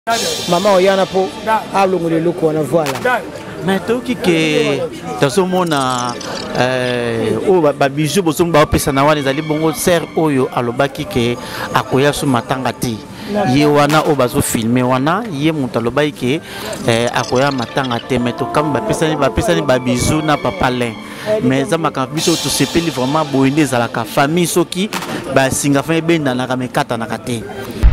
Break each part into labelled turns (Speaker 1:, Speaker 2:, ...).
Speaker 1: Maman oyana po alongole loko wana voilà.
Speaker 2: Mais toki ke tozomona o ba bijou bosomba opesa na wana ezali bongo ser oyo alobaki ke akoya su matanga ti ye wana o bazo filmer wana ye mutu alobaki ke akoya matanga te mais to kam bapesa ni ba bijou na papa Lin mais za makambo biso to sepeli vraiment boyende za la famille soki ba singa fa benda na kamekata na kate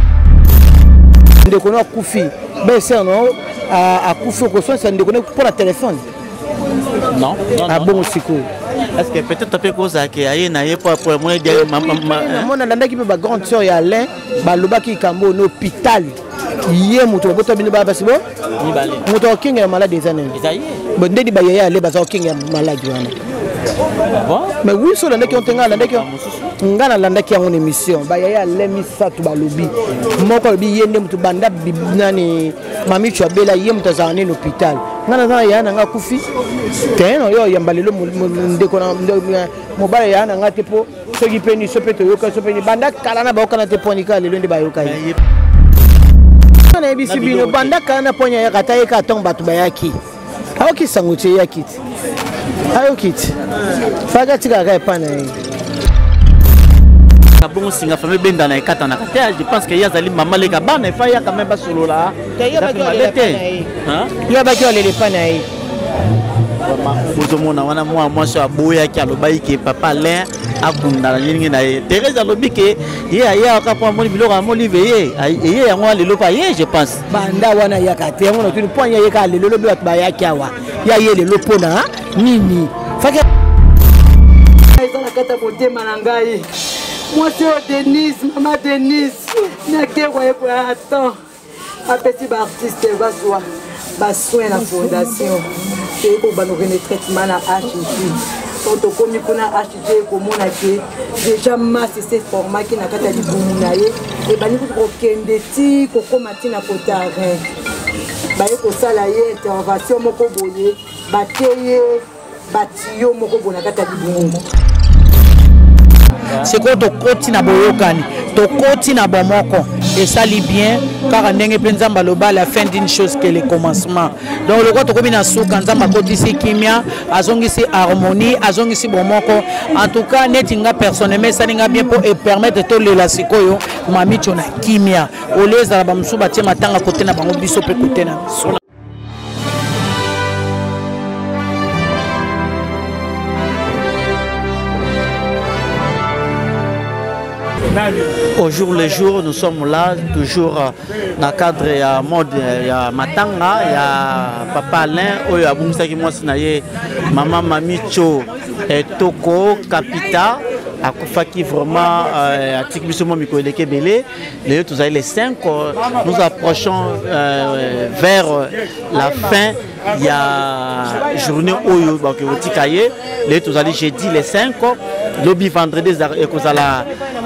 Speaker 1: ndeko na kufi bese no a kufi ko so ndeko na pour la téléphone
Speaker 2: non
Speaker 1: ah bon siko
Speaker 2: est-ce que peut-être tu peux causer que aye na ye pour moi dire maman
Speaker 1: mona ndaki pe ba grande sœur ya Alain ba lobaki kambo no hôpital ye muto boto bino ba basibo
Speaker 2: ni bali
Speaker 1: muto kinga malade des années
Speaker 2: isaye
Speaker 1: bon ndedi ba yaya ale ba so kinga malade wana
Speaker 2: bon
Speaker 1: mais oui so ndaki on tenga ndaki ngana landaki yango émission ba yaya ale misatu ba lobi moko lobi yende muto banda nani mami tu abela ye muto za en hôpital ngana za ya nga kufi teno yo yambalelo ndeko na mobala ya nga tepo soki peni sopeto yoka sopeni banda kala na ba okana tepo nika lelo ndi ba yoka ye na bisi bino banda kala na ponya ya kata ka tong batu bayaki aoki sangoche yakiti ayokiti faga tika ka pana ye
Speaker 2: bon singa famille benda na ekata na kate je pense que yazali mama le kabana fa ya quand même basolo là
Speaker 1: ya ba ki ole le pana ye
Speaker 2: bozomona wana moi so aboya ki alobai ke papa Lin abunda na nyingi na ye Thérèse alobi ke ye aya ka po moni biloko amoli veye ye yango lelo pa ye je pense
Speaker 1: banda wana ya kate yango na tuni ponya ye ka lelo lo ba ya ki awa ya ye lelo pona nini faka
Speaker 3: eza na kata motema na ngai moi c'est Denise maman Denise na ke kwa attends apeti ba artiste bazwa ba soin na fondation c'est ko bano rene traitement na HG quand on komi kuna HG ko mona ke déjà masse ce format qui na kata libumu na ye e bani ko kende ti ko koma ti na kotare ba ye ko sala ye intervention moko boye ba teye batio moko bona kata libumu.
Speaker 1: C'est quoi to koti na boyokani to koti na bomoko et ça lit bien car ndenge penza mbaloba la fin d'une chose que le commencement donc le koto komi na suka nzamba koti si kimia azongi si harmonie azongi si bomoko en tout cas netinga personnellement ça ninga bien pour et permettre to le la sikoyo mami chona kimia oleza ba msuba tie matanga kote na bango biso pe kote na biso.
Speaker 2: Au jour le jour, nous sommes là, toujours dans le cadre de mode Matanga, il y a Papa Lin, il y a Boumsaki Mwasinaye, Maman Mamicho, Toko, Kapita, Akufaki vraiment, Atikbissomo Mikoeleke Belé, les 5, nous approchons vers la fin. Il y a journée Oyo Bakotikaye, les tous allés jeudi les 5, lobby vendredi et cause à la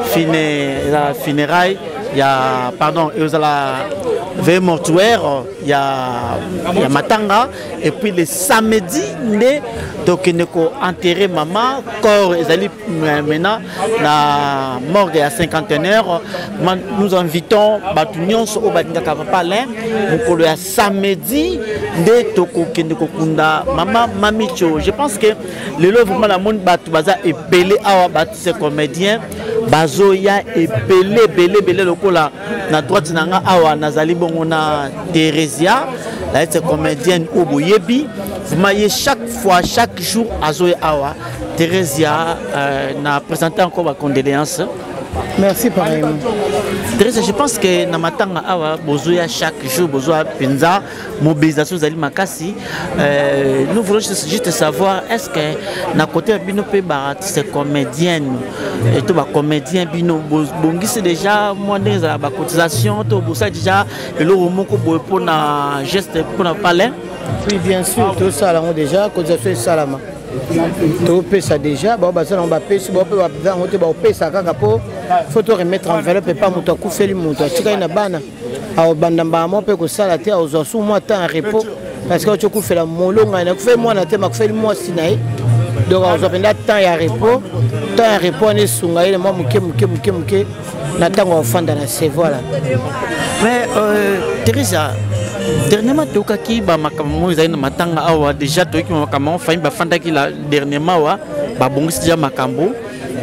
Speaker 2: funéraille, il y a pardon, et aux la veille mortuaire, il y a Matanga et puis le samedi donc il enterré maman corps ils allaient maintenant la morgue à 51h. Nous invitons Batunions au Badinga Papa Lin pour le samedi de Toko Kunda maman Mamicho. Je pense que le lot vraiment la monde Batu Baza est belé à Batu ces comédiens Bazoya est belé le cola na droite nanga awa nazali bongona Thérésia là c'est comédienne Oboyebi vous chaque fois chaque jour Azoya awa Thérésia n'a présenté encore ma condoléance.
Speaker 1: Merci pareillement.
Speaker 2: Thérèse, je pense que na matanga awa bozoya chaque jour bozoya pinza mobilisation zali makasi nous voulons juste savoir est-ce que na côté bino pe ba ces comédiennes et tout ba comédien bino bongisi déjà moi dans ba cotisation to bossa déjà et le moko boy pour na geste pour na parler.
Speaker 1: Oui bien sûr tout ça là déjà cotisation salama. Tout ça déjà, bon bah ça on va payer, bon on va payer ça quand capo, faut te remettre en enveloppe et pas monter coup faire le monter. Tu connais na bana, au bandamba moi peut que ça la terre aux sous moi temps repos parce que tu coup fait la molonga, na fait moi na terre, ma fait moi sinaï. Donc on va prendre temps et repos, temps répondre sunga ile moi muke na tango ofanda na se voilà.
Speaker 2: Mais Teresa, dernièrement tokaki ba makambo ezali na matanga awa déjà toki makambo fa ba fanda ki la dernièrement wa ba bongisi déjà makambo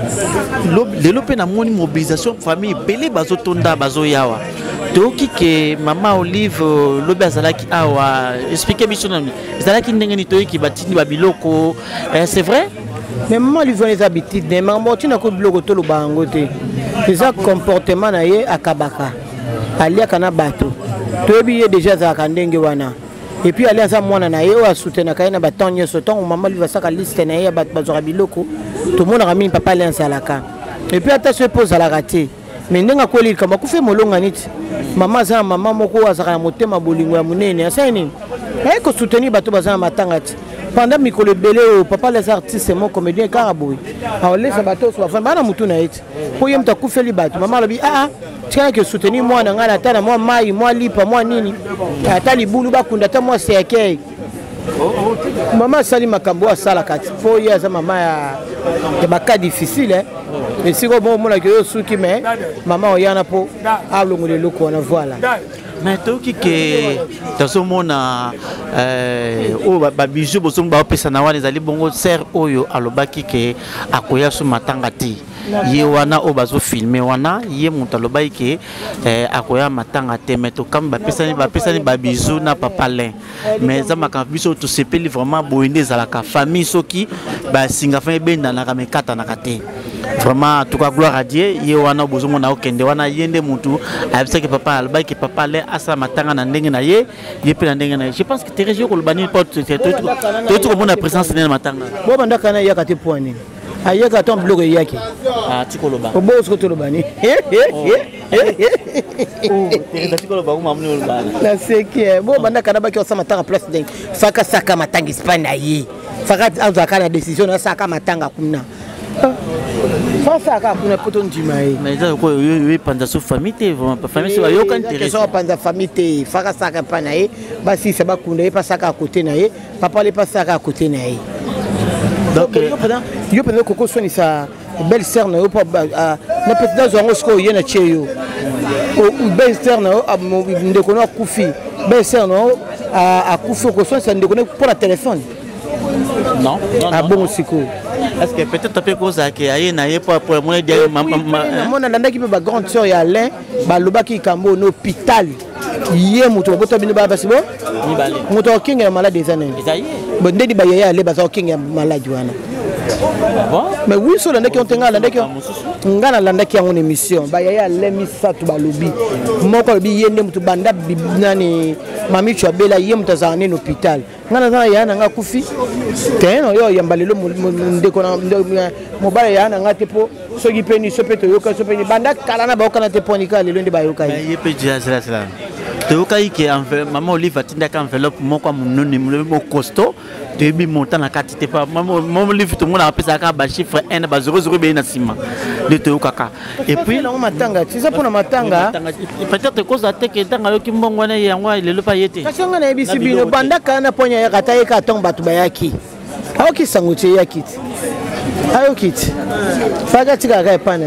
Speaker 2: lelo pe na moni mobilisation famille belé bazo tonda bazo yawa toki ke mama Olive lobi azalaki awa expliquer biso na azalaki ndenge ni toki batini ba biloko c'est vrai.
Speaker 1: Mais maman lui voit les habitudes mais maman tu na ko biloko to lo bango te les comportement na ye akabaka alia kana bato tobi ye déjà za kandenge wana et puis aller à mwana na ye o soutenir ka na batonye so ton maman lui va saka liste na ye bazora biloko tout le monde a mis papa lien salaka et puis ata se pose à la rater mais ndenga ko li kama ku fe molonga niti maman za maman moko azaka motema bolingo ya munene asa nini ko soutenir bato bazana matangati pendant mikolo belé papa les artistes mon comédien karaboui on laisse bato so fa bana mutu na iti po yem ta ku fe li bato maman lobi tiens que soutenir moi na ngana tana moi mai moi lipa moi nini ata libulu bakunda ta moi seke maman sali makambo asala kati po ya za mama ya baka difficile mais si bon mona que suki mais maman oyana po alongole loko na voilà.
Speaker 2: Mais toki ke tasomona o ba bijou bosomba opesa na wana ezali bongo ser oyo alobaki ke akoya so matanga ti ye wana o bazo filmer wana ye mutu alobaki ke akoya matanga te mais to kam ba pesani ba bijou na papa lin mais za makambo biso to sepeli vraiment boyende ezalaka famille soki ba singa fa benda na kamekata na kate vraiment tout cas gloire à Dieu ye wana bozomona okende wana yende mutu abisaki papa alobaki papa lin asa matanga na ndenge na ye pe na ndenge na ye. Je pense que Thérèse ko lobani porte tout comme na présence na matanga
Speaker 1: bo banda kana ya kate poani ayaka ton bloc yaki
Speaker 2: tikoloba
Speaker 1: obo ko to lobani
Speaker 2: Thérèse tikoloba ko mamni lobani
Speaker 1: la seki bo banda kana ba ki osama matanga place ding faka saka matanga Espagne ye faka azaka na décision na saka matanga kuna saka kuna poto ndima ye
Speaker 2: mais ça ko yo panda so famille te famille so yo kan Thérèse
Speaker 1: so panda famille te faka saka pana ye basi ça ba kunda ye pas saka à côté na ye papa le pas saka à côté na ye. Donc yo pendant koko soni sa belle sœur na yo pa na peut-être dans ngo yena cheyo o belle sœur na ndeko na kufi belle sœur na a kufi ko soni sa ndeko na pour la téléphone
Speaker 2: non
Speaker 1: bon siko
Speaker 2: est-ce que peut-être peut cause que aye na ye pour moi dire maman
Speaker 1: mona landaki ba grande sœur ya Alain ba lobaki kambo no hôpital ye muto boto bino ba basibo
Speaker 2: ni bale
Speaker 1: muto kinga malade des années bon ndedi ba yaya le ba so kinga malade wana mais oui so landaki on tenga landaki ngana landaki en émission ba yaya le misatu ba lobi moko lobi yende muto banda nani mami chwabela ye mutazane no hôpital ngana za yana nga kufi teno yo yambalelo ndeko na mobile yana nga tepo soki peni sopeto yoka sopeni banda kala na ba kana tepo nika lelo ndi ba yoka
Speaker 2: ye pe dia cela toyokai ke maman Olive atindaka enveloppe moko munoni mo costaud debi montant na kati te pa maman Olive tout monde apesaka ba chiffre 1 ba 00 be na sima de toyokaka et puis
Speaker 1: na matanga c'est ça pour na matanga
Speaker 2: peut-être cause à teke tanga yoki mbongo na yango lelo pa yete
Speaker 1: kasi nga na ebisi bino banda kana ponya ya kata yeka tong batu bayaki aoki sangote yakiti ayokiti faga tika ka pana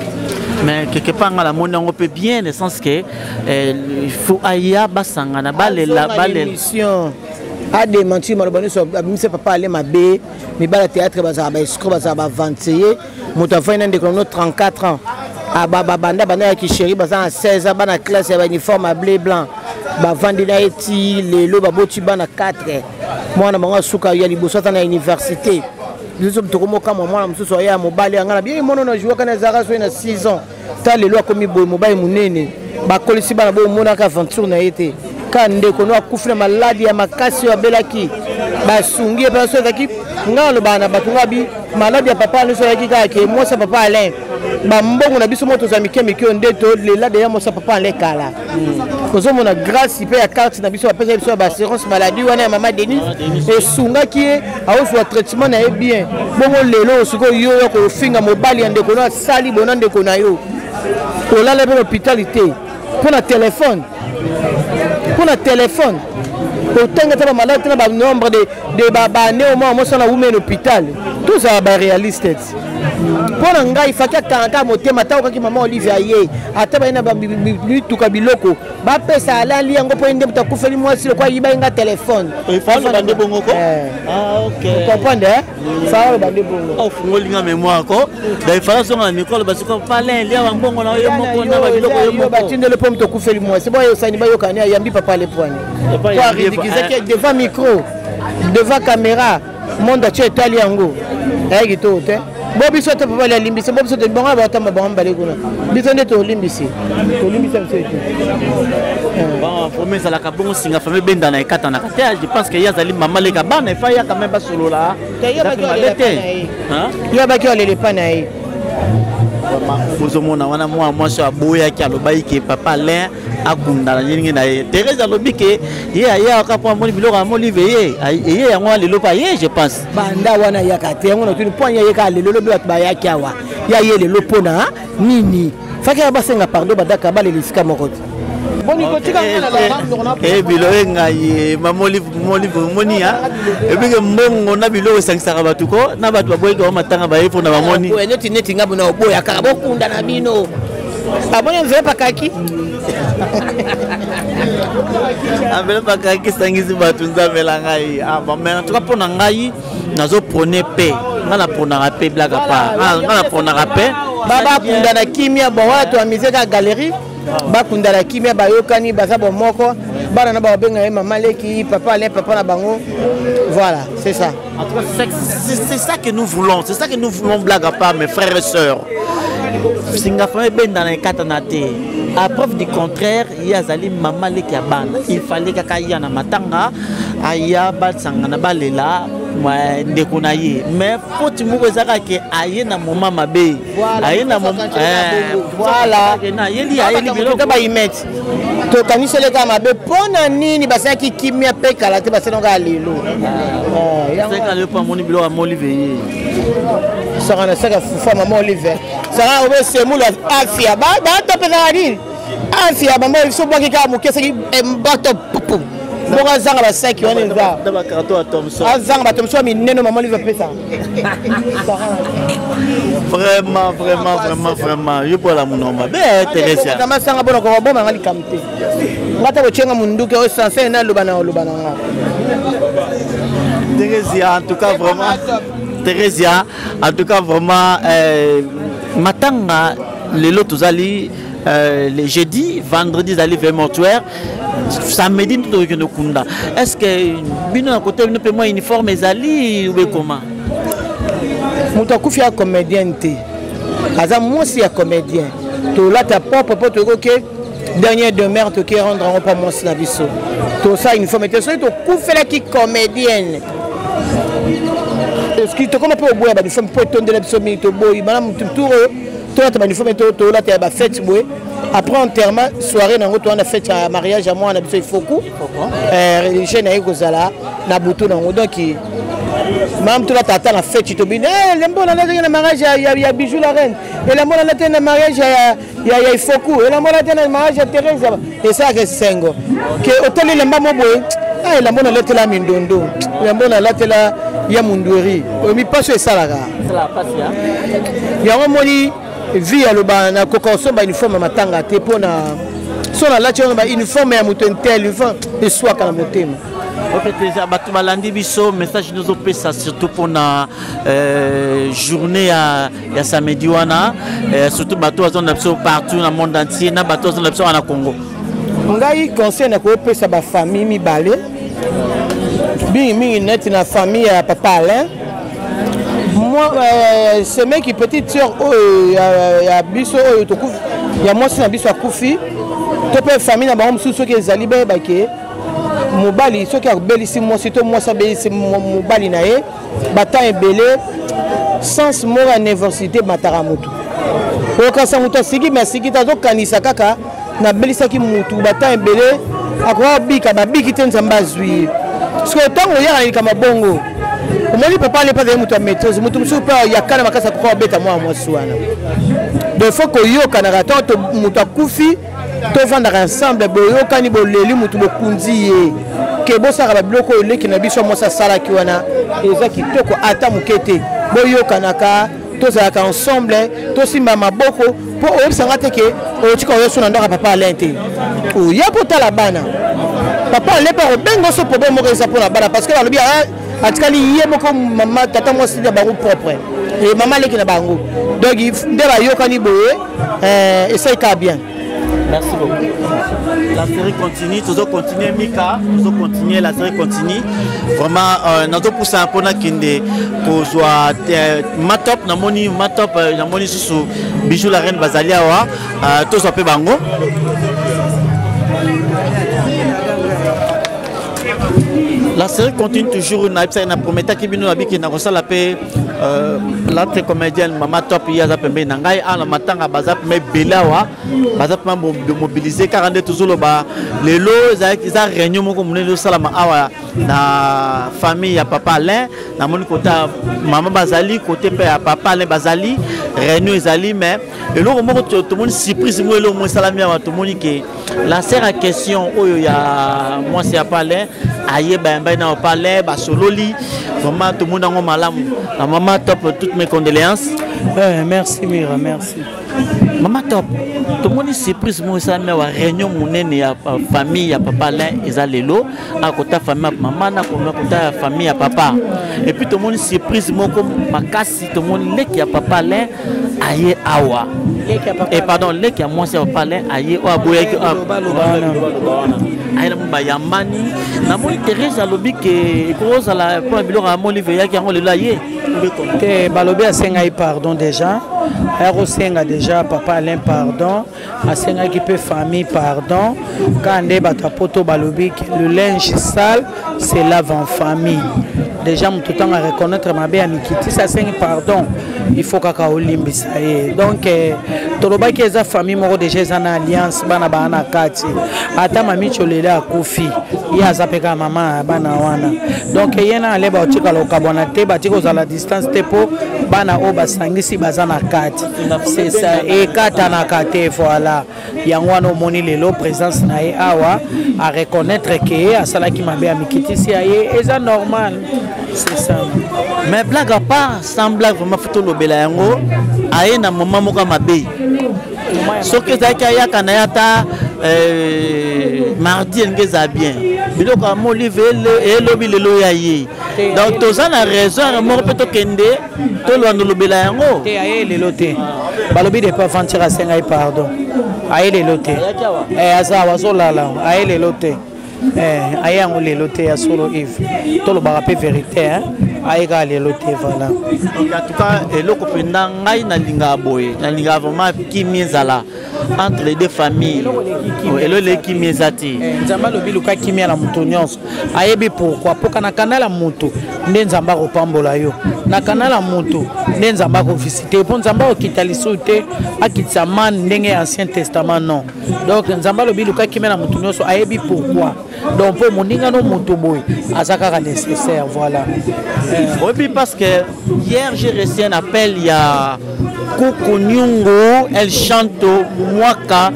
Speaker 2: mais quelque part la monde on peut bien le sens que il faut aya basanga na balela
Speaker 1: émission a démenti malobani so abimse papa aller mabe mi bala théâtre bazaba escro bazaba ventier moto fa ina ndeko no 34 ans ababa banda bana ki chéri bazana 16 ans bana classe ya uniforme à bleu blanc ba vandina eti lelo baboti bana 4 mwana manga suka ya liboso na université biso tokomoka mwana msusu ya mobali ngana bien mono na jouer kana zara so na 6 ans ta lelo akomi boy mobali munene ba kolisi bana bo mona ka aventure na été ka ndeko no akufina maladi ya makasi ya belaki ba sungi pa so zaki ngalo bana batunga bi maladi ya papa no so yaki ka ke mo sa papa Alain ba mbongo na biso moto za mike ndeto lela de ya mo sa papa Alain kala kozo mona grâce pe ya carte na biso apesa biso ba assurance maladie wana ya mama Denis et sunga ki a so traitement na bien bongo lelo siko yo ko finga mobali ya ndeko no sali bona ndeko na yo olala be l'hôpitalité pour la téléphone autant que malade na ba nombre de baba néanmoins moi ça na women hôpital tout ça ba réaliste mpona ngai faki akangaka motema ta okaki mama Olive aye ata baye na bituka biloko bapesa alali yango mpo nde moto akufeli mwasi lokwa yibai nga telefone
Speaker 2: bande bongo ko
Speaker 1: comprendre ça bande bongo
Speaker 2: fungolinga mémoire ko da fala songa na micro basiko pale lia wa mbongo na yo moko na ba biloko yo moko
Speaker 1: batindele mpo moto akufeli mwasi boyo sani bayokani ayambi papa le poignet kwa ridikizaki devant micro devant caméra monde a tué tali yango ayaki to te bo biso te papa la limbisi bo biso te bonga ba tamba bonga bale kuna biso nde to limbisi mse te
Speaker 2: bon promesse la kabongo singa famille benda na ekata na kata je pense que yazali mama le kabana fa ya quand même ba solo la
Speaker 1: ya ba ki olele pana yi
Speaker 2: bozomona wana moi so aboya ki alobai ke papa le akundala nyingi na ye Thérèse alobi ke ye aya akapo moni biloko amolive ye yango lelo pa ye je pense
Speaker 1: banda wana yakate yango tuni ponya ye ka lelo lobi ba ya kyawa ya ye lelo pona nini faki basenga pardon badaka balelisika moko boni kotika ngana la
Speaker 2: bilo ngai mamolive moni ya ebike mbongo na biloko sangisaka batu ko na batu baboyi ko matanga ba yefo na bamoni
Speaker 1: neti ngabo na oboya kaka bokunda na bino abonye nze pakaki
Speaker 2: abele pakaki sangisi batu nzamela ngai mais en tout cas pona ngai nazo prôner paix ngana pona paix blaga pa ngana pona paix
Speaker 1: baba kunda na kimia bo watu amize ka galerie bakunda la kimia bayokani baza bo moko bana na ba benga mama leki papa na bango voilà c'est ça
Speaker 2: en tout cas c'est ça que nous voulons blague à part mes frères et sœurs singa famille benda na katana te à preuve du contraire yazali mama leki ya bana il fallait kaka ya na matanga aya ba sangana balela ndeko na ye mais faut moko ezaka ke aye na moma mabe aye na moma
Speaker 1: voilà
Speaker 2: na yeli biloko
Speaker 1: ba imeti to kanisele ka mabe pona nini basaki kimia pe kala te basenga lelo
Speaker 2: c'est quand le pas moni biloko amolive ye
Speaker 1: saka na saka fufa mama Olive saka obe semula afia ba to pe na nini afia mama so baki ka mukese ki mbato pupu bonga zanga ba saki wana nza
Speaker 2: daba karto atomso
Speaker 1: azanga ba tomso mineno mama Olive pesa
Speaker 2: vraiment je pour la monoma be Thérèse
Speaker 1: kama sanga bona ko bomba ngali kamte ngata ko chenga munduke o sanse na lubana nga
Speaker 2: Thérèse en tout cas vraiment matanga lelo tozali les jeudi vendredi zali vers mortuaire samedi tout que nous kunda est-ce que bino na côté nous paiement uniforme ezali ou comment
Speaker 1: muto akufi ya comédien te aza mwasi ya comédien to lata propre po to que dernier demeure to qui rendre pas mwasi na biso to ça uniforme te so to kufela ki comédienne est-ce que to comme peut boya ba uniforme po to ndela biso mi to boyi bana mutu tour to lata ba uniforme to lata ba fête boye après enterrement soirée nango to na fête ya mariage à moi na biso ifoku religieux na ekozala na butu nango donc Mam tout la tata la fête tu bien lembo na na mariage ya bijou la reine et la mona la na mariage ya ifoku et la mona na mariage ya Thérèse et ça que sengo que hôtel lemba mo boy ah la mona la la mindondo la mona la ya munduri o mi passe ça la passe ya moni vie ya loba na kokoso ba uniforme matanga te pona so na la tshona ba uniforme ya mutentel uniforme de soi kana motema.
Speaker 2: En fait, batu balandi biso message nous opesa surtout pour la journée à samedi wana surtout batu azona biso partout dans le monde entier na batu azona biso na Congo.
Speaker 1: Ngai conseil na ko opesa ba famille mibale mingi net na famille ya papa Alain. Moi c'est mec qui petite sœur ya biso to kufi ya moi c'est na biso akufi to pe famille na ba mususu ke ezali ba ke mobali soki akobelisi mwasi to mwasi abelisi mobali na ye bata ebele sens moko ya université mataka mutu okasa mutu asiki me asiki te azokanisa kaka nabelisaki mutu bata ebele akoka bika babiki te nzambe azwi ye soki ntango oyaka na likama bongo omoni papa ale mpazali mutu ya maîtrise mutu mosusu mpe yakana makasi akoka obeta mwana mwasi wana donc faut koyokanaka ntango mutu akufi tovandaka ensemble boyokani boleli mutu bokunzi ye ke bosaka babiloko oyo eleki na biso mwasi asalaki wana eza kitoko ata moke te boyokanaka tous ensemble, tous simba maboko pour eux sangate que au tika yo sona ndaka papa Alain. Ou ya pota la bana. Papa Alain par bengo so problème mo reza pour la bana parce que la lobi atikali yé moko maman tata moi c'est bango propre. Et maman leki na bango. Donc il ndeba yo kani boye essaye ka bien.
Speaker 2: Merci beaucoup. La série continue, toujours continuer Mika, toujours continuer, la série continue. Vraiment, nous avons poussé un peu na kinde pour soit matop, namoni matop, namoni sous bijou la reine Bazalia wa, tous un peu bango. La série continue toujours. Na prometa qui vient nous habiter qui n'a pas la paix. L'autre comédienne Mama Top il y a zapembe nangai à la matanga bazap mais belawa bazap mobiliser 42 toujours le bas les lots ils a réunion mon comme le salama awa na famille ya papa Alain na mon côté maman Bazali côté père papa Alain Bazali réunion Bazali mais et là moi tout le monde surprise moi le moi salami à tout le monde que la sœur à question oh ya moi c'est pas Alain aïe ben na parler ba sololi vraiment tout le monde en malam la maman Top toutes mes condoléances.
Speaker 1: Merci Mira, merci.
Speaker 2: Maman Top, tout le monde est surprise moi ça mais wa réunion monene ya famille ya papa Alain ezalelo à côté famille maman na côté famille ya papa et puis tout le monde est surprise moi comme makasi tout le monde lek ya papa Alain aye awa et pardon lek ya moi c'est papa Alain aye o aboya ki aye na mba ya mani na mo Thérèse alobi ke ko za la pour biloko a mo livre ya ki ngo le laye
Speaker 1: te balobi asenga pardon déjà ero senga déjà papa Alain pardon asenga qui peut famille pardon quand nde bato poto balobi le linge sale c'est lave en famille déjà tout temps à reconnaître ma bien Nikiti ça senga pardon il faut kaka olimbisa ye donc toloba ki eza famille moko déjà eza na alliance bana bana kati ata mami cholela akufi ya zapeka mama bana wana donc yena aleba otika lokabona te batiko za la distance te po bana o basangisi bazana kati c'est ça et kata na kate voilà yango wana omoni lelo présence na ye awa à reconnaître que asala ki mabe amikiti si aye eza normal c'est ça
Speaker 2: mais blague à part sans blague vraiment photo lobela yango aye na maman moka mabe soki zaki ayaka na yata mardi ngeza bien biloko mo livre et lobi lelo ya ye donc toza na raison mo peut to kende to lo ndolobela yango
Speaker 1: te aye lelo te balobi de pas fantir à senga pardon aye lelo te asa wasolala aye lelo te aye yango lelo te ya solo Yves to lo ba vérité hein aïga les lotés voilà.
Speaker 2: Donc en tout cas eloko penda ngai na linga boye na linga vraiment qui miezala entre les deux familles elo le qui miezati
Speaker 1: nzamba lobi luka qui mia la muto nyonso ayebi pourquoi poka na kanala muto nde nzamba ko pambola yo na kanala muto nde nzamba ko visiter pour nzamba ko kitaliso te akitsa man ndenge ancien testament non donc nzamba lobi luka qui mia la muto nyonso ayebi pourquoi donc pour moninga no muto boye azaka nécessaire voilà.
Speaker 2: Oui, parce que hier j'ai reçu un appel, il y a Koko Nyungo, elle chante Mwaka,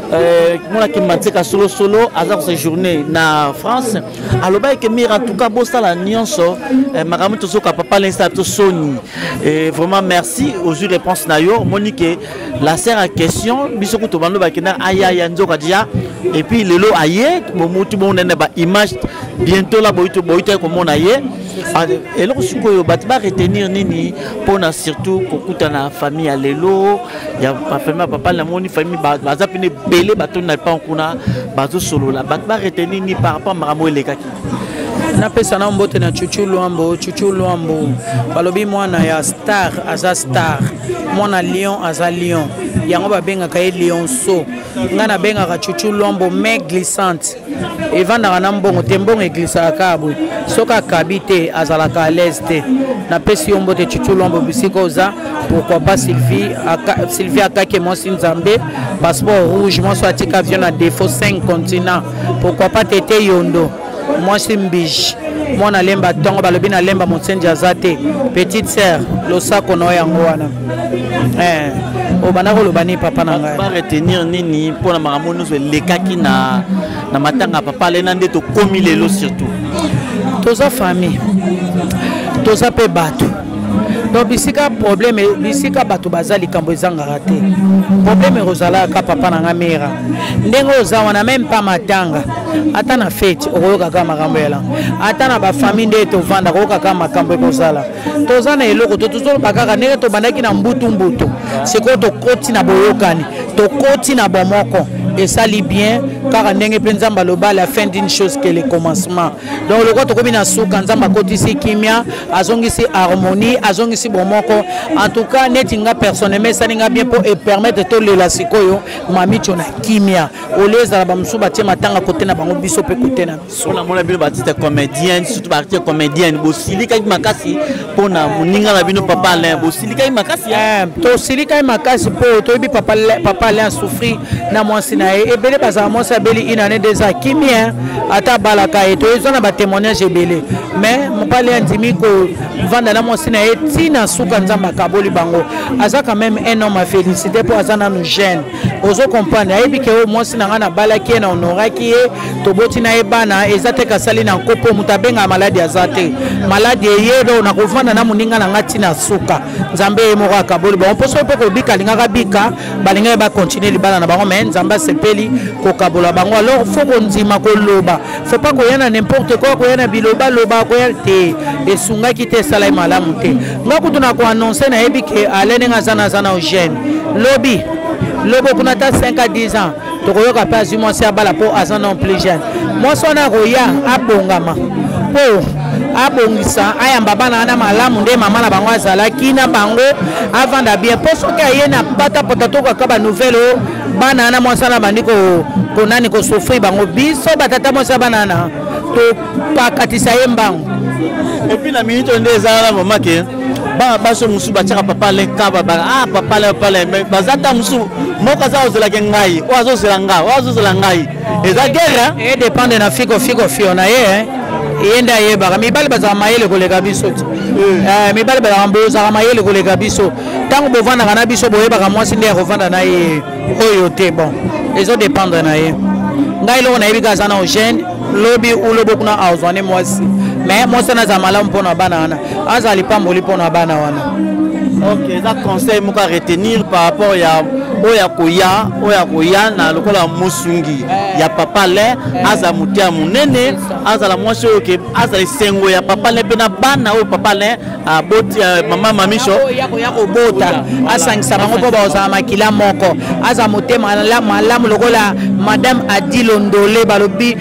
Speaker 2: moi qui m'a dit que solo, à cette journée na France. Alors, que en tout cas, bossa la nuance, madame tout ça, papa l'instant tout Sony. Et vraiment merci aux yeux de réponse nayo, Monique, la sœur à question, bisoko to bando ba kena aya yanzo kadia. Et puis le lot aye, momutu bon neba image bientôt la boito comme on aye. Et là aussi que batba retenir nini pour na surtout kokuta na famille à lelo ya famille papa la moni famille baza pene belé bato na pas kuna bazo solo la batba retenir ni par rapport maramo elekaki
Speaker 1: na pesa na mbote na chuchu luambo balobi mwana ya star aza star mwana lion aza lion yango babenga ka lion so ngana benga ka chuchu luambo mais glissante evanda na mbongo te mbongo eglisa kabwe soka kabite azalaka à l'est na pesi mbote chuchu luambo bisiko za pourquoi pas Sylvie Akake moi Nzambe passeport rouge moi soit tika avion na défaut 5 continents pourquoi pas Tete Yondo moi c'est Mbij moi na lemba tongo balobi na lemba monsenja azate petite sœur losako no yango wana o banako lobani papa na ngai
Speaker 2: ba retenir nini pour na makambo nous lekaki na matanga papa lena nde to komi lelo surtout
Speaker 1: toza famille toza pe bato donc bisika problème bisika bato bazali kambo ezangaka te problème rozalaka papa na nga mera ndenge ozawana même pas matanga ata na fete okoyokaka makambo yala ata na bafamille nde tovanda koyokaka makambo ekozala toza na eloko tozoloba kaka ndenge tobandaki na mbutu sikoyo tokoti na boyokani tokoti na bomoko esali bien car ndenge mpe nzambe aloba la fin d'une chose que le commencement donc lokwa tokomi na suka nzambe akotisi kimia azongisi harmonie azongisi bomoko en tout cas neti nga personnellement esalinga bien mpo epermettre tolela sikoyo mamicho na kimia ole ezala bamosusu batie matanga kote na bango biso mpe kote na biso
Speaker 2: mpona mona bino baartiste comédienne surtout baartiste comédienne bosilikaki makasi mpona moninga na bino papa Alain bosilikaki makasi
Speaker 1: tosilikaki makasi mpo toyebi papa Alain asouffri na mwasi na ye ebele bazala mwasi abeli une année deux ans kimia ata balaka ye toyezwa na batémoignage ebele mais mopali andimi kovanda na mwasi na ye ntina suka nzambe akaboli bango aza quand même un homme à félicité mpo aza nanu jeune ozo comprendre ayebi ke oyo mwasi na nga na balaki ye na honoraki ye toboti na ye bana eza te kasali na nkopo moto abengaka maladi aza te maladi eye do nakovanda na moninga na nga ntina suka nzambe ye moko akaboli bango mpo soki mpe kobika alingaka bika balingaki bakontinue libala na bango mais nzambe asepeli kokabola bango alors fo kondima koloba faut pas koya na n'importe quoi koya na biloba loba koya te esungaki te esala ye malamu te nga kutu na koannonce nayebi ke alene nga aza na jeune lobi kuna ata 5 à 10 ans tokoyoka mpe azwi mwasi abala mpo aza non plus jeune mwasi wana koya abongama mpo abongisa ayamba bana wana malamu nde mama na bango azalaki na bango avanda bien mpo soki aye na patapota tokaka banouvelle oyo bana wana mwasi wana bandi konani kosofri bango biso batata mwasi bana wana topakatisa ye mbango
Speaker 2: epuis na minute oyo nde ezala na mama ke bana baso mosusu batiaka papa Alain kaba papa Alain mais baza ta mosusu moko aza ozelaki ngai oyo azozela ngai oyo azozela ngai eza guerre
Speaker 1: edépende na fiko na ye ye nde ayebaka mibali bazala mayele koleka biso ti mibali bozala mayele koleka biso ntango bovandaka na biso boyebaka mwasi nde akovanda na ye oyo te bon ezodépendre na ye ngai eloko nayebi ka aza na ogene lobi ulobo kuna azwane mwasi mais mwasi wana azala malamu mpona bana wana azala lipamboli mpona bana wana
Speaker 2: ok eza conseil moko a retenir par rapport ya oya koya na lokola mosungi ya papa Alain aza mutia munene azala mwasi oyo ke azala sengo ya papa Alain pe na bana oyo papa Alain aboti mama mamicho
Speaker 1: ya kobota asangisa bango mpo bazala makila moko aza motema malamu lokola madame Adilo Ndole balobi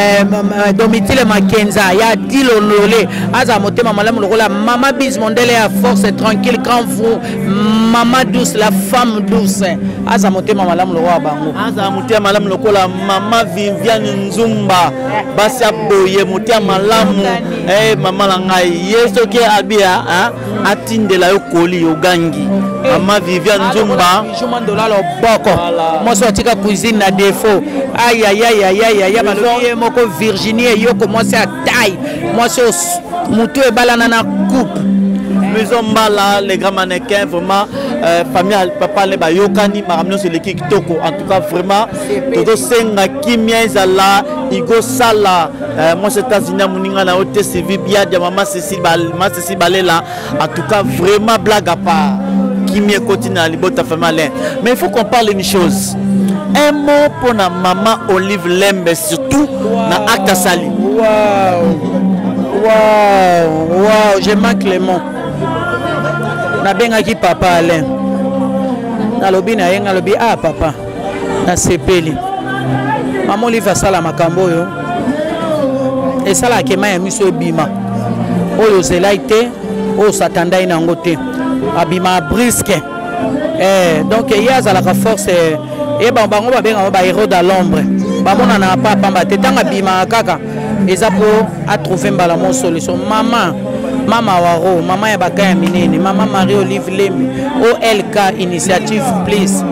Speaker 1: Domitile Makenza ya Adilo Ndole aza motema malamu lokola mama Biz Mondele ya force tranquille grand fou mama douce la femme douce aza motema malamu lokola bango
Speaker 2: aza motema malamu lokola mama Viviane Nzumba basi aboye motema malamu mama la ngai yeso ke abia atindela yo koli yo gangi mama Viviane Nzumba
Speaker 1: juma $1 boko moso atika cuisine na défaut aïe aïe aïe aïe aïe balobi moko Virginie yoko mwasi a taille mwasi mutu ebalana na coupe
Speaker 2: maison Mbala les grands mannequins vraiment famille papa le bayokani maramno sur l'équipe kitoko en tout cas vraiment todo senga kimia ezala igo sala moi c'est États-Unis moninga na hôtel Sylvie Bia de maman Cécile Balela en tout cas vraiment blague à part kimia continue à libota famille mais il faut qu'on parle une chose un mot pour la maman Olive Lembe surtout na acte sali
Speaker 1: wow je manque les mots nabengaki papa Alain nalobi na ye nalobi papa nasepeli mama Olive asala makambo oyo esalaka ema ya miso ebima oyo ozelai te oyo satandai nango te abima briske donc ye azalaka force ye bango babengaka bahéros de l'ombre bamonana pa pamba te ntango abimaka kaka eza mpo atrouve mbala mo solution mama waro mama ya bakaya minene mama Marie Olive Lembe OLK initiative please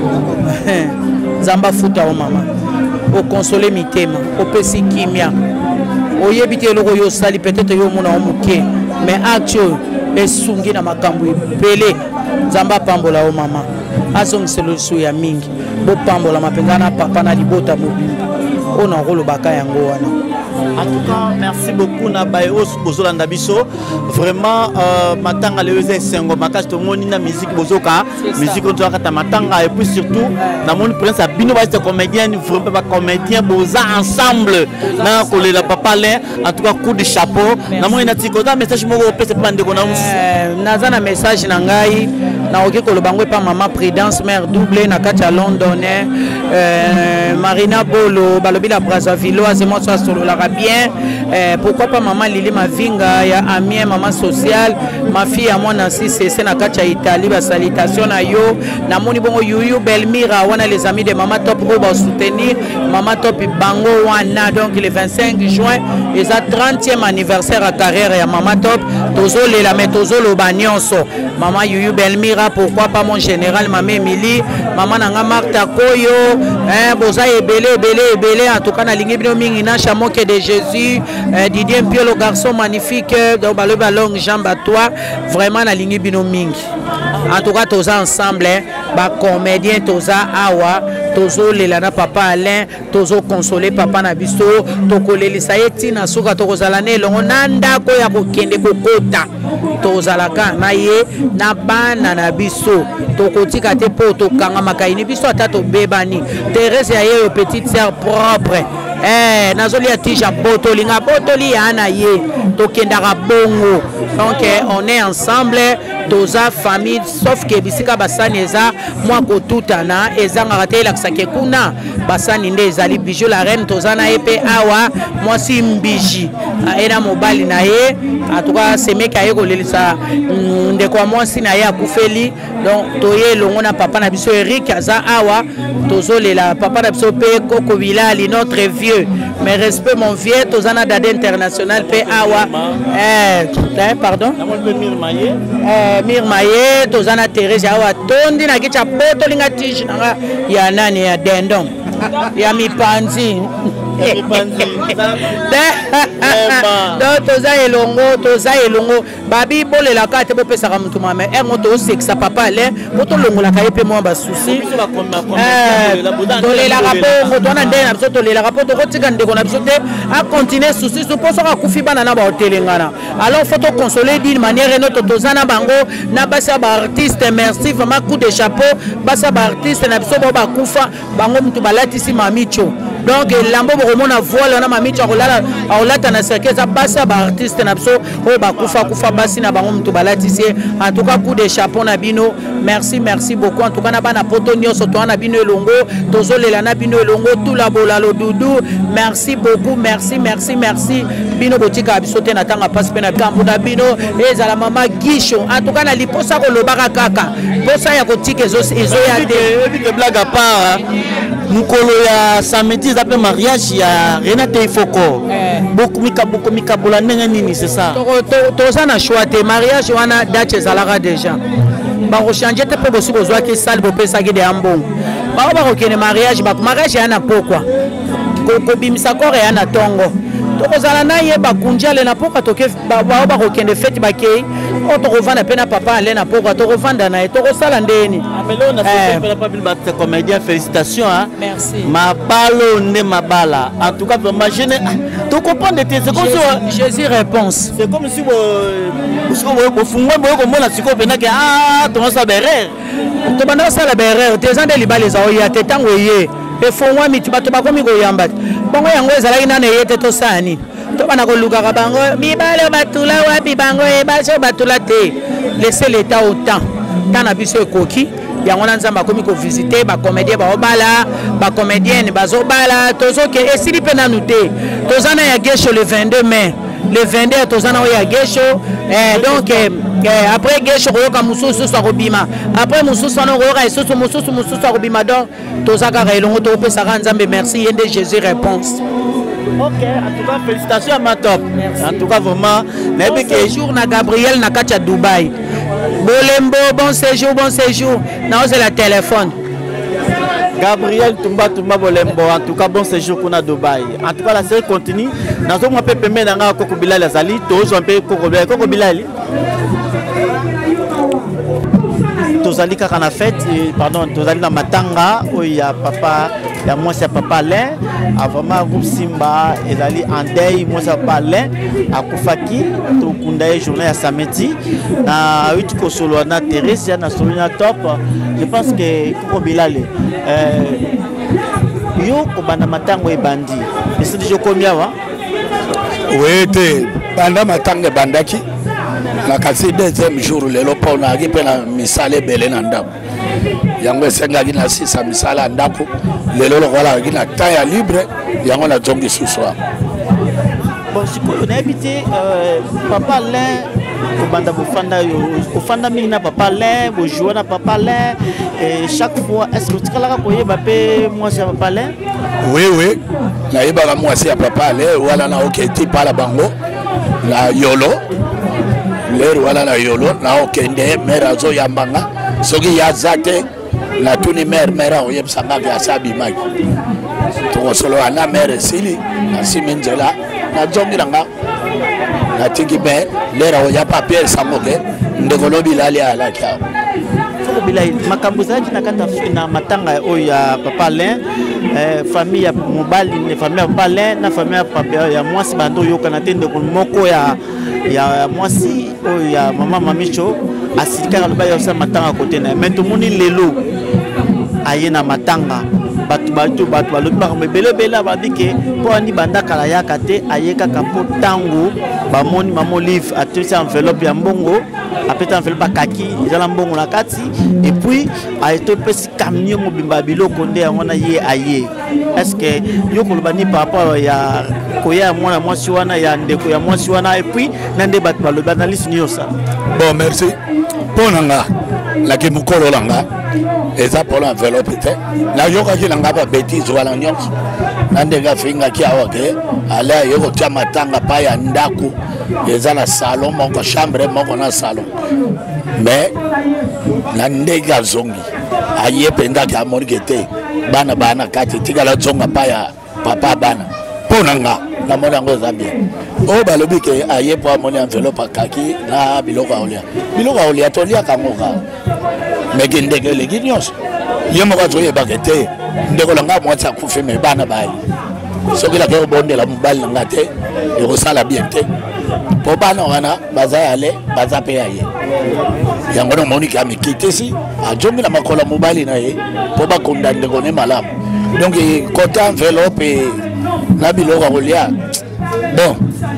Speaker 1: zamba futa o mama o consoler mitema o pesi kimia o yebite eloko yo sali peut-être yo mona o muke mais actuel esungi na makambo ebele zamba pambola o mama azongiselo su ya mingi bo pambola mapenga na papa na libota mobimba ona rolo bakaya yango wana
Speaker 2: En tout cas, merci beaucoup Nabaye Bozolanda Biso. Vraiment, matanga le sengo makasi to moni na musique bozoka, musique on doit kata matanga et puis surtout na mon prince abino ba c'est comédien, vraiment pas comédien boza ensemble. Na kolela papa là, en tout cas coup de chapeau. Na mon inatiko ta message mo ko pese pande ko na
Speaker 4: naza na message na ngai na oki ko lobango pa maman Prudence mère doublé na kata London Marina Bolo balobi la Brazzaville azemo so solo la bien pourquoi pas maman Lili Mavinga ya Amien maman sociale ma fille à moi Nancy c'est na kacha Italie ba salutation na yo na moni bongo Yuyu Belmira wana les amis de maman top pour soutenir maman top bango wana donc le 25 juin et ça 30e anniversaire à carrière ya maman top tozo la metozo lo banyonso maman Yuyu Belmira pourquoi pas mon général maman Emily maman nanga Martha Koyo boza ebele en tout cas na lingi bino mingi na chamoke de Jésus Didier Mpio le garçon magnifique donc baloba longue jambe à toi vraiment na lingi bino mingi en tout cas tous ensemble ba comédien tous awa tozo lelana papa Alain tozo consoler papa na biso tokolelisa yeti na suka tokozala ne longo nanda ko ya kokende kokota tozalaka na ye na bana na biso tokotika te po tokanga makaini biso ata tobebani Thérèse ya ye petite sœur propre nazoli atija botoli nga botoli ya na ye tokendaka bongo donc on est ensemble toza famille sauf que bisika basani eza moi kotutana ezanga te la kisake kuna basani nde ezali bijou la reine toza na epe awa moi si mbiji ena mobali na ye en tout cas c'est mec aye kolelisa ndeko moi si na ye akufeli donc toye longo na papa na biso Eric aza awa tozolela papa na biso pe Koko Bilali notre vieux mais respect mon vieux tozana dade international pe awa pardon Mir Maye tozana Thérèse awa tondi na kicha poto linga tish nga ya nani ya dendon ya mipanzi donc toza elongo babi bolela kate bopesaka mutu mama moto osekisa papa ale moto longolaka ye pe mwa basusi tolelaka bongo twana nde na biso tolelaka po tokotika ndeko na biso te acontinue susi so mpo soki akufi bana na baotelengana alors faut toconsoler d'une manière noto toza na bango na basi ya baartiste merci vraiment coup de chapeau basi ya baartiste na biso bo bakufa bango mutu balatisi mamicho donc lambo bokomona voile na mamicho akolata na cercle eza basi ya baartiste na biso oyo bakufa basi na bango mutu balatisi en tout cas coup de chapeau na bino merci beaucoup en tout cas na bana poto nyonso toa na bino elongo tozolela na bino elongo tula bolalo dudu merci beaucoup merci bino botika biso te na tanga passe pe na kambo na bino ezala mama Guicho en tout cas na liposa kolobaka kaka posa ya kotika ezoya te
Speaker 2: blague à part mukolo ya samedi zape mariage ya Renate Ifoko beaucoup mikabola ndenge nini c'est ça
Speaker 4: toza na choix te mariage wana date ezalaka déjà bakochange te mpo bosi bozwaki sale bopesaki de ambongo bao bakokende mariage mariage ya na pokwa kobimisa kore ya na tongo tokozala na ye bakunjale na pokwa bao bakokende fete bakei o tokovanda mpe na papa ale na pokwa tokovanda na ye tokosala ndeni
Speaker 2: comédien félicitations
Speaker 4: merci
Speaker 2: mabalo nde mabala en tout cas vraiment je to comprendre te c'est comme si
Speaker 4: Jésus réponse
Speaker 2: c'est comme si vous fungwa boyo komona siko penake tonosa berere
Speaker 4: tobanda osala berere teza nde libala ezao ya te ntango eye efungwa miti bato bakomi koyamba te bongo yango ezalaki nano eye te tosala nini tobana kolukaka bango mibale batula wapi bango ebaso batula te laissez l'état au temps ntan na biso ekoki yango na nzambe akomi kovisite bacomédien baobala bacomédienne bazobala tozoke esili mpe nanu te toza na ya Gesho le 22 mai le 22 toza na oyo ya Gesho donc après Gesho koyoka mosusu akobima après mosusu wana koyoka esusu mosusu akobima donc toza kaka elongo tokopesaka nzambe merci ye nde Jésus réponse.
Speaker 2: Ok, en tout cas félicitations à ma top. Merci. En tout cas vraiment
Speaker 4: bon séjour na Gabriel na kati ya Dubaï. Bolembo bon séjour na ose la téléphone.
Speaker 2: Gabriel Tumba Bolembo en tout cas bon séjour pour na Dubaï. En tout cas la série continue. Nazo mo pe pembe na nga Koko Bilali azali tozo mpe Koko Bilali. Tozali kaka na fête pardon tozali na matanga oya papa ya moi c'est papa Alain vraiment groupe Simba ezali en deuil moi c'est papa Alain akufaki to kundaye journée ya samedi na huit ko solo na Thérèse na solina top je pense que ko bilale yo ko bana matango ebandi mais c'est déjà combien wa
Speaker 5: oui te banda matango bandaki na kasi deuxième jour lelo pona aki pe na misale belé na ndako yango esengaki na sisa misala ndako lelo lokola aki na temps ya libre yango na zongi suswa
Speaker 2: bon sikoyo na habité papa Alain kobanda bofanda yo ofanda mingi na papa Alain bojouer na papa Alain et chaque fois est-ce que tu kala koyeba pe moi c'est papa Alain
Speaker 5: oui na yeba moi c'est papa Alain wala na oketi pala bango na yolo lero wala na yolo na okende mera zo yambanga soki ya zate la tuni mera oyebsanga vya sabi maki to solo ana mère sili na simenjela na jongiranga na tiki be lera oya papier samoke ndekolo bilali ala kya
Speaker 2: foko bilali makambo zaki na kata na matanga oya papa Alain famille ya mobali ne famille ya papa Alain na famille ya papa ya mwasi bando yoka na tende ko moko ya mwasi oya mama mamicho asika loba yo sa matanga kote na mais to moni lelo aye na matanga batu balobi bele badike po ani banda kala yaka te ayeka kapo tango bamoni mamo livre atesi enveloppe ya mbongo apeta enveloppe akaki ezala mbongo na kati et puis ayeto pesi camion mobimba biloko nde yango na ye aye est-ce que yo koloba ni par rapport ya koya mwana mwasi wana ya ndeko ya mwasi wana et puis nande batu balobi analyse nyosa
Speaker 5: bon merci ponanga la ke mukolo langa eza pour l'enveloppe te na yoka ki langa ba bêtise wala nyonso nandega finga ki awake ala yoko tia matanga pa ya ndako eza na salon moko chambre moko na salon mais na ndega zongi aye penda ka morgete bana kati tigala zonga pa ya papa bana ponanga na mona ngo za bien o balobi ke aye po amoni enveloppe akaki na biloko olia tolia kamoka mais ndege le ginyos yemo ka zoye bakete ndeko langa mwatsi akufe me bana bayi soki la ke bondela mobali nga te e sala bien te po bana wana baza yale baza pe yaye yango no monika mikitesi ajongi na makola mobali na ye po ba konda ndeko ne malamu donc côté enveloppe na biloko olia bon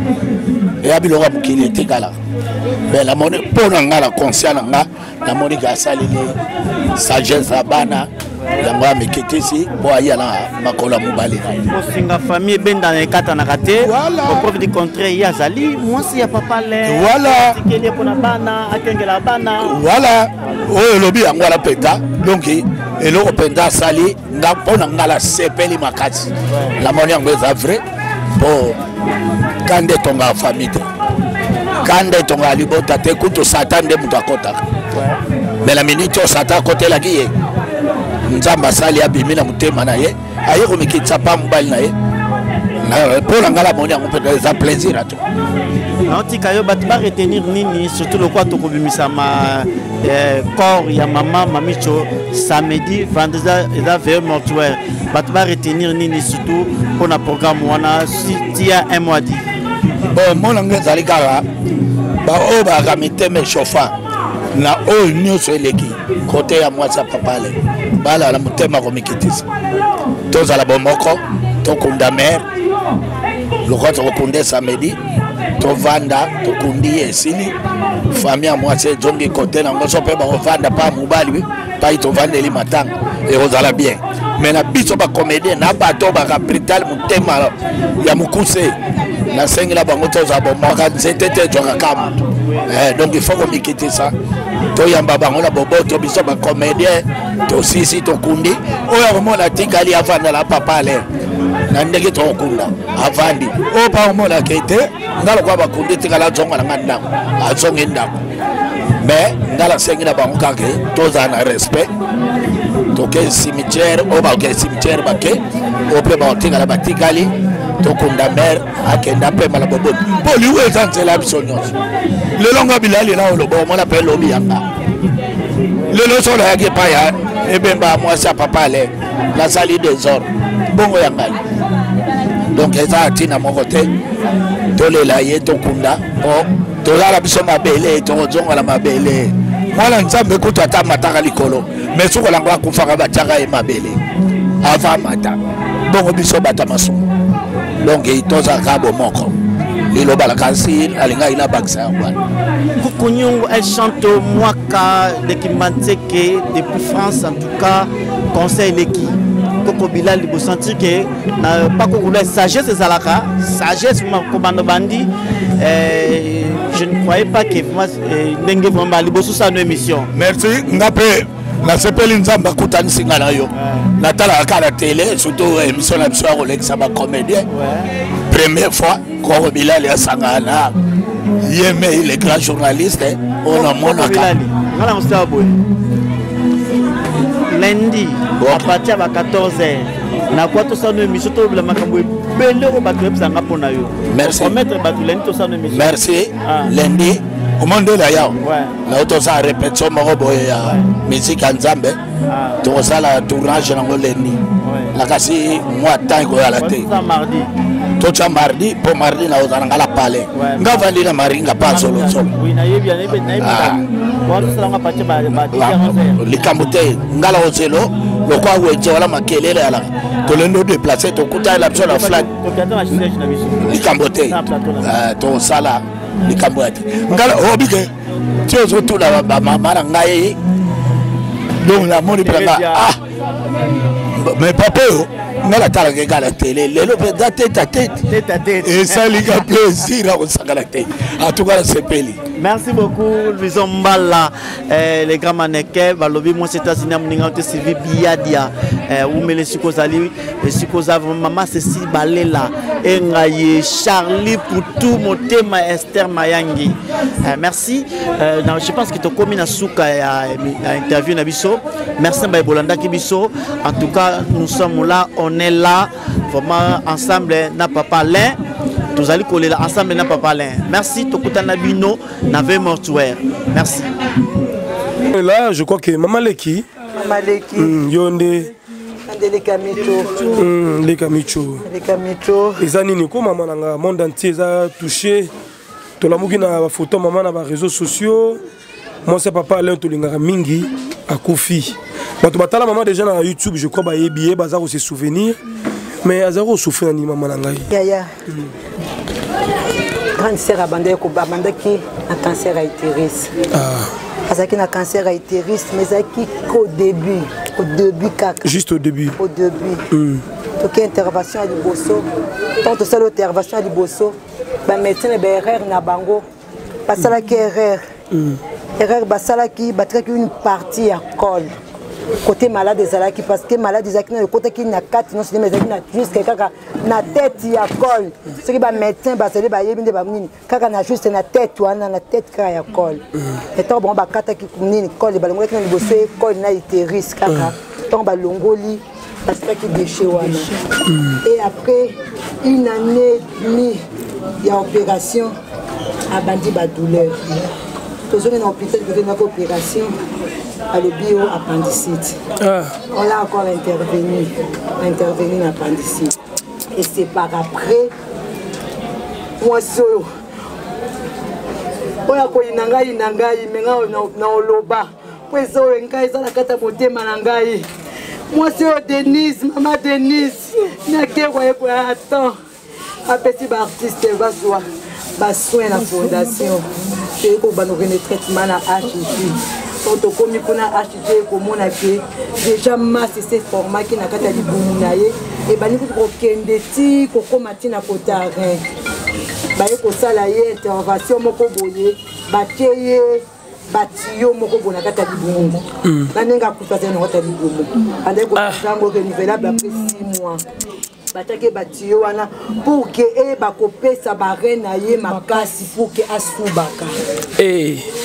Speaker 5: ya biloko mukili tekala mais la monnaie pour la conscience la monnaie qui a salé sagesse à bana la moi me quitter ici pour aller à makola mobali
Speaker 2: osinga famille ben dans les quatre na kate au prof du contraire ya zali moi si ya papa Alain
Speaker 5: voilà
Speaker 2: tikele pour na bana akengela bana
Speaker 5: voilà oh lobi yango la peta donc eloko penda sali nga pona ngala sepeli makati la monnaie yango est vrai pour kande tonga famille kande tonga libota te kuto satan de mutu akota mais la minute satan côté la qui nzamba sali abimi na mutema na ye aye ko mikitsa pa mobali na ye na pour ngala moni on peut ça plaisir à tout
Speaker 2: antika yo bat ba retenir nini surtout le quoi to kobimisa ma corps ya maman mamicho samedi vendredi et veille mortuaire bat ba retenir nini surtout pour na programme wana si tia un mois dit
Speaker 5: bon mon anglais zali kara ba o ba kamiteme chauffant na o nyonso eleki côté ya moi sa papa le bala la mutema ko mikitisa toza la bomoko to kunda mer le quoi to kunda samedi to vanda to kundi esili famille moi c'est jongi côté na ngoso pe ba vanda pa mobali pa to vanda eli matanga et ozala bien mais na biso ba comédien na bato ba capital mutema ya mukuse na sengi la bango toza bomoko nzetete joka kam donc il faut qu'on quitte ça to yamba bango la bobo to biso ba comédien to sisi to kundi oya ko mona tikali avanda la papa ale na ndenge to kunda avandi o pa mona kete ngalo kwa ba kundi tikala zonga na nganda azonga ndako mais ngala sengi la bango kake toza na respect to ke cimetière o ba ke cimetière ba ke o pe ba tikala ba tikali to kunda mer akenda pe mala bobo poli weza nzela bisonyos le longa bilali la lo bo mona pe lobi yanga Le leçon là qui pas ya et ben bah moi ça papa allait la salle des ordres bongo yangai donc ça a tina mon côté tole la ye to kunda oh to la biso mabele to zonga la mabele moi nzambe kutu ata mataka likolo mais soko la ngwa kufaka bataka e mabele avant mata bongo biso bata maso donc to za kabo moko lilo balakasi alinga ina baksa ngwa
Speaker 2: Koukouniou, elle chante Mwaka de Kimanteke depuis France, en tout cas, conseil l'équipe. Koko Bilal, il faut sentir que pas que sagesse et Zalaka, sagesse, comme Bandi, je ne croyais pas que Nengue vraiment il sous sa émission.
Speaker 5: Merci, Ngapé. La sepeli nzamba kutani singala yo. Natala à la télé, surtout émission la soirée Rolex ça va comédien. Première fois, Koko Bilal et Sangana. Yeme il est grand journaliste, on a mon
Speaker 2: Bilal. Voilà on s'est lundi à partir de 14h. Na quoi tout ça nous émission tout le makambo belé au bateau ça nga pona yo.
Speaker 5: Merci.
Speaker 2: Promettre bateau lundi tout ça nous émission.
Speaker 5: Merci. Lundi au monde de la yao. Là tout ça répétition moko boye ya musique nzambe. Tout ça la tournage na lundi. La kasi moi temps ko ya la té.
Speaker 2: Ça mardi.
Speaker 5: Tout ça mardi pour mardi na ozanga la palais. Nga vandi na maringa pas solo solo.
Speaker 2: Oui na yebi na yebi. Bon tout ça nga partir ba
Speaker 5: likambote ngala ozelo lokwa weje wala makelele ala tolendo déplacer to kuta la sur la flag likambote to sala likambote ngala obike tio zoto la mama na ngai donc la moni pranga mais papa ngala tala ke gala télé lelo pe da tête à tête et ça li ka plaisir à sangala tête en tout cas c'est peli.
Speaker 2: Merci beaucoup, Louison Mbala, les grands mannequins. Balobi, moi, c'est Tazina Mningaute Sylvie Biadia, où me les sukozali, les sukozav, maman Cécile Balela, Engaye, Charlie Poutou, Motema, Esther Mayangi. Merci. Je pense que tu as commis à Souka à interview Nabiso. Merci, Bolanda Kibiso. En tout cas, nous sommes là, on est là, vraiment ensemble, n'a pas parlé. Nous allons coller ensemble n'a pas parlé. Merci Tokuta Nabino, Nave Mortuaire. Merci.
Speaker 6: Là, je crois que Maman Leki.
Speaker 3: Maman Leki.
Speaker 6: Yonde.
Speaker 3: Les Kamicho.
Speaker 6: Les Kamicho.
Speaker 3: Les Kamicho.
Speaker 6: Les années comme maman dans le monde entier a touché. Tout la mouki na photo maman na réseaux sociaux. Moi c'est papa Alain Tolinga Mingi à Kofi. Quand tu la maman déjà dans YouTube, je crois qu'il y a des bazar aussi souvenirs. Mais Azaro souffre ni maman nangai.
Speaker 3: Yaya. Grande sœur abandée ko babanda qui a cancer à utérus. Parce qu'il a cancer à utérus mais ça qui au début kaka.
Speaker 6: Juste au début.
Speaker 3: Au début. Donc intervention à Liboso. Tant que ça l'intervention à Liboso, ba médecin ba erreur na bango. Parce que la erreur. Erreur ba sala qui battra une partie à col. Côté malade des alaki parce que malade des alaki le côté qui n'a quatre non c'est mais na juste kaka na tête ya col ce qui ba médecin ba sele ba yebinde ba nini kaka na juste na tête wana na tête kaka ya col et tant bon ba kata ki nini col ba longo na liboso col na utérus kaka tant ba longoli parce que déchet wana et après une année et demie il y a opération à bandi ba douleur toujours dans l'hôpital de une opération à le bio-appendicite. On a encore intervenu dans l'appendicite. Et c'est par après, moi, solo. On a connu Nangaï, mais on a oloba. Moi, solo, on a kata motema Nangaï. Moi, c'est Denise, maman Denise. N'a qu'à voir pour attendre. Après, si l'artiste va soin la fondation. C'est qu'on va nous donner traitement à HIG. Quand on commis pour la HIG, comme on a fait, déjà masse ces formats qui n'a qu'à dire bounaye et ben nous pour qu'un ti coco matin à côté rien. Bah il ça la intervention moko boye, bateye batio moko bona kata libungu. Banenga kufaza na kata libungu. Ande ko tango renouvelable après 6 mois. Batake batio wana pour que e bakopesa barena ye makasi pour que asubaka.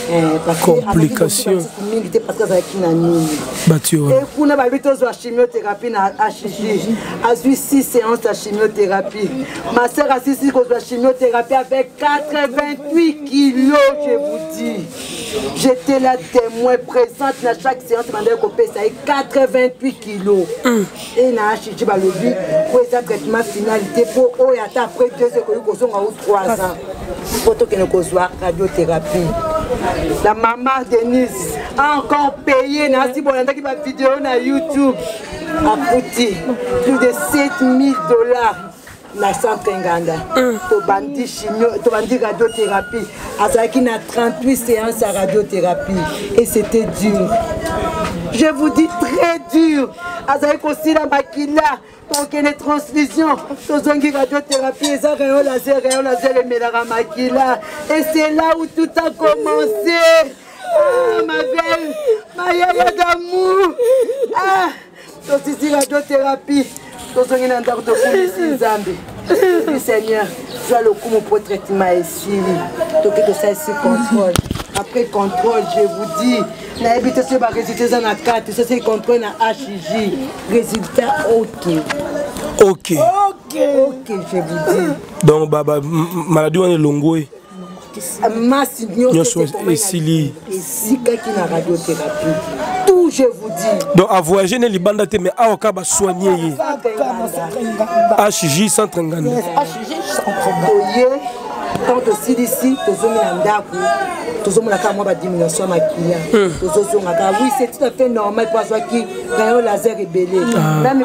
Speaker 6: complication
Speaker 3: parce que azalaki na nini kuna babi tozwa chimiothérapie na HJ azwi 6 séances ya chimiothérapie ma sœur asisi kozwa chimiothérapie avec 88 kilos je vous dis j'étais là témoin présente na chaque séance mandaki kopesa ye 88 kilos et na HJ balobi po eza traitement finalité po oyo ata après 2 ans koyi kozonga ou 3 ans po tokende kozwa radiothérapie. La maman Denise a encore payé Nancy Bonandaki ma vidéo na YouTube a coûté plus de $7,000 na centre Nganda. Tobandi chimio, tobandi radiothérapie. Azaki na 38 séances à radiothérapie et c'était dur. Je vous dis très dur. Azaki aussi la makila. Donc il y a des transfusions, tozongi radiothérapie, et ça rayon laser et mélaramaki-là. Et c'est là où tout a commencé. Ah, ma belle, ma yaya d'amour. Ah, donc ici radiothérapie, tozongi nandar de fou Zambie. Oui Seigneur, tu as le coup mon traitement ici. Donc que ça ici contrôle. Après contrôle, je vous dis, la habité sur ma résultat dans la carte, ça c'est contrôle dans HJ. Résultat ok.
Speaker 6: Ok,
Speaker 3: je vous dis.
Speaker 6: Donc, maladie on est longue.
Speaker 3: Masse
Speaker 6: et Sili.
Speaker 3: Et si quelqu'un a radiothérapie, tout je vous dis.
Speaker 6: Donc, à voyager, les bandes, mais à Okaba soigner. HJ centre Nganda.
Speaker 3: HJ centre Nganda. Quand aussi ici, tous les gens ont diminution oui, c'est tout à fait normal pour ceux qui ont laser et belé. Même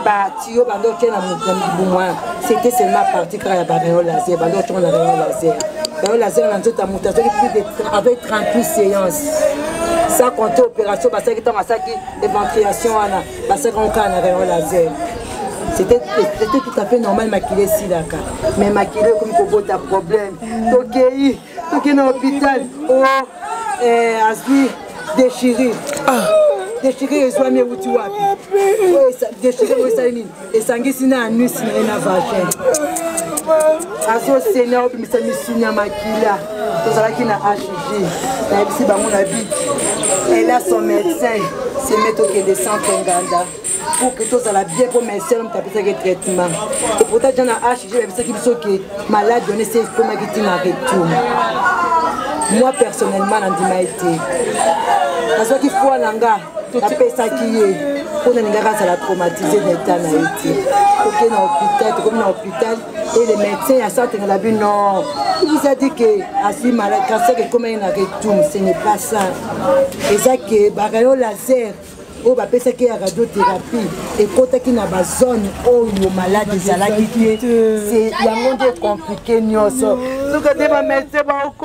Speaker 3: c'était seulement parti quand il y a rayon laser. Rayon laser avec 38 séances. Sans compter opération, parce que l'éventriation, parce qu'on a rayon laser. C'était tout à fait normal maquiller ici là. Mais maquiller comme Kobo t'as problème. Donc il est dans l'hôpital. Oh, Asli déchiré. Déchiré et soigné où tu vois. Déchiré où ça est. Et sanguine c'est un anus et un vagin. Aso Seigneur, mais ça me signe à maquiller. Tout ça qui n'a HJ. Ici bah mon habit. Elle a son médecin. C'est métro qui descend en Nganda. Pour que tout ça la bien pour mes soeurs, on t'appelle ça que traitement. Et pourtant, j'en ai acheté, j'ai dit que malade, on essaie comment il m'a retour. Moi, personnellement, on m'a été. Parce qu'il faut un gars, t'appelles ça qui est. Pour un gars, ça l'a traumatisé d'état na été. Donc, il est dans l'hôpital, comme dans l'hôpital, et les médecins, à ça, ils ont dit non. Il vous a dit que, à ce malade, cancer, comment il a retour, ce n'est pas ça. Et ça, que, rayon laser. Oh, bah, c'est qu'il y a radiothérapie et quand il y a une zone où il y a malade, c'est un monde compliqué. Donc, il y a un médecin qui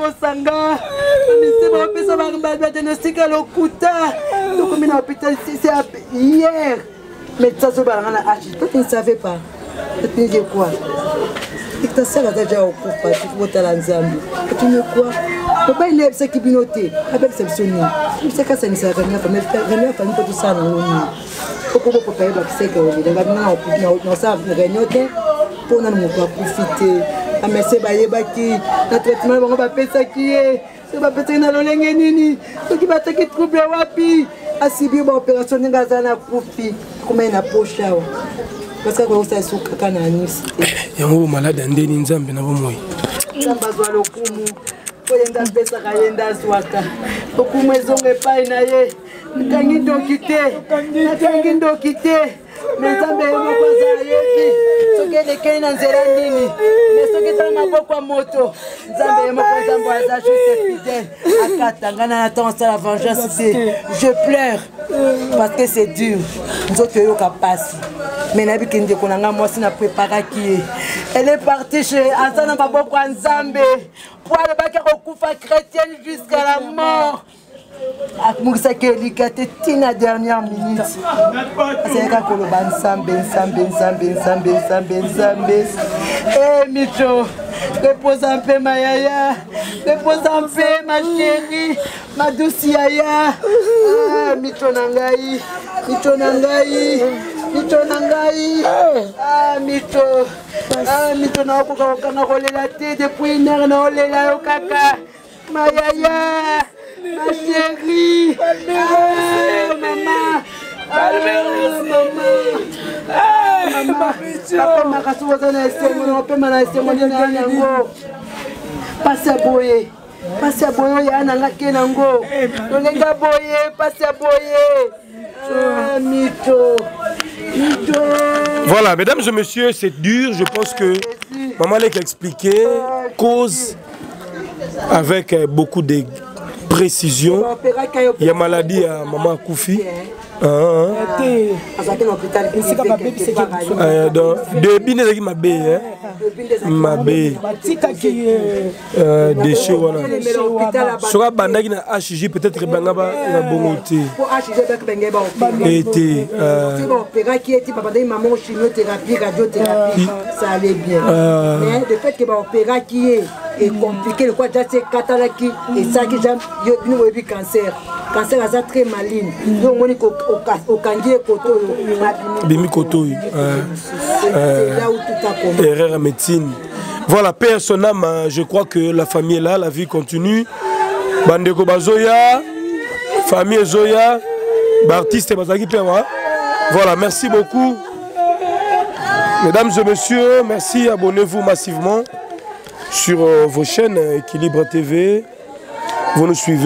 Speaker 3: a diagnostic à l'Okuta. Donc, il y a un hôpital hier. Mais ça, tu ne savais pas. Tu ne sais quoi? Tu as déjà au coup, tu as Zambie. Tu ne sais quoi? Papa il est ce qui binoté, avec cette sonne. Il sait que ça ne sert à rien, mais rien pas tout ça non. Pourquoi papa il va c'est que on va ça réunion pour nous profiter. Ah mais c'est bailler baki, le traitement on va faire ça qui est. C'est pas peut-être na lolenge nini. Ce qui va te trouble wapi. Asibi ba opération ngaza na profit. Comment na poche là. Parce que ça sous kana anus.
Speaker 6: Yango malade ndeni nzambe na bomoi.
Speaker 3: Nzamba zwa lokumu. Oyenda pesa kayenda swaka okumwezonge pai na ye kangi ndokite Nzambe mokwaza yebi soki lekei na nzela nini mais soki tala maboko ya moto Nzambe mokwaza mboaza juste fidèle akatanga na attente à la vengeance je pleure parce que c'est dur nzoto yoka pasi mais nabiki ndeko nanga mwasi na préparaki elle est partie chez Azana maboko ya Nzambe pour aller baquer au kufa chrétienne jusqu'à la mort. Moussa Kelika c'était la dernière minute. C'est quand on va ensemble. Eh Micho, repose en paix ma yaya, repose en paix ma chérie, ma douce yaya. Ah Micho nangai, ah Micho na okoka na rolela te depuis une heure na olela yo kaka. Ma yaya. Ma chérie. Maman. Maman. Papa makasuwa na esengo, papa na esengo na nango. Passa boye. Passa boye ya na ngake nango. Tolenga boye, passa boye. Mito. Mito.
Speaker 6: Voilà, mesdames et messieurs, c'est dur. Je pense que maman l'a expliqué, cause avec beaucoup de précision. Il y a maladie à maman Koufi. Depuis que ma belle, ma belle, déchet voilà. Sera bandagi na HG peut-être que bangaba na bongoté. Été.
Speaker 3: Qui était papa maman chimiothérapie, radiothérapie, ça allait bien. Mais le fait que l'opéra qui est compliqué, le quoi déjà c'est catalaki et ça qui j'aime, il y a eu cancer. Cancer à ça très maligne. Donc on est au kangier koto.
Speaker 6: Bimi koto.
Speaker 3: C'est là où tout a commencé.
Speaker 6: Erreur à médecine. Voilà, père son âme, je crois que la famille est là, la vie continue. Bandeko Bazoya, famille Zoya, artiste Bazaki Pewa. Voilà, merci beaucoup. Mesdames et messieurs, merci, abonnez-vous massivement sur vos chaînes Équilibre TV. Vous nous suivez.